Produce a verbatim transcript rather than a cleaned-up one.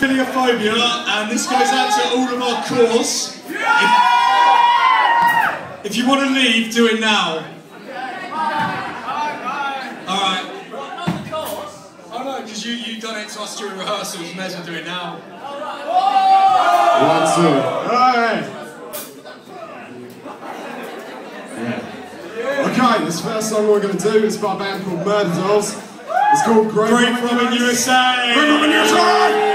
PhiliaPhobia, and this goes out to all of our course. If, if you want to leave, do it now. Alright. Oh no, because you, you done it to us during rehearsals, you may as well do it now. One, two. Alright. Yeah. Okay, this first song we're going to do is by a band called Murderdolls. It's called Graverobbing U S A! Graverobbing U S A!